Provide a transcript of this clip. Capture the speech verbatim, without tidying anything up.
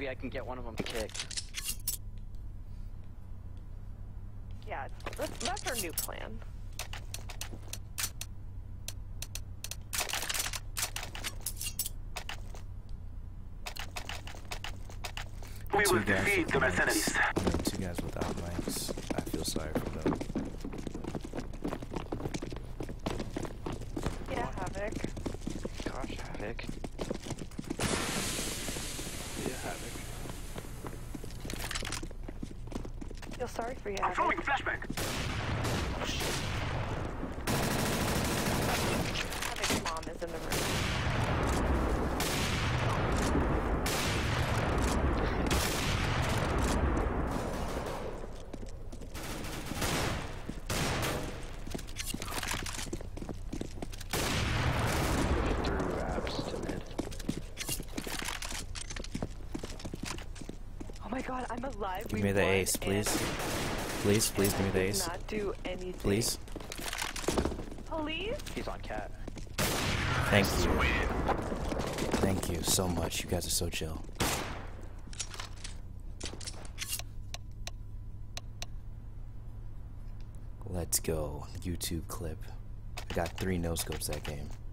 maybe I can get one of them kicked. Yeah, that's, that's our new plan. We will Two guys defeat with the mics. mercenaries. I mean, two guys without mics. I feel sorry for them. Yeah, Havoc. Gosh, Havoc. Yeah, Havoc. Feel sorry for you, I'm Havoc. throwing a flashback. Oh shit. Havoc's mom is in the room. Through apps to mid. Oh my god, I'm alive. Give we me the won, ace, please. and- Please, please give me the Did ace. not do anything. Please. Please? He's on cat. Thank you. Thank you so much. You guys are so chill. Let's go. YouTube clip. I got three no scopes that game.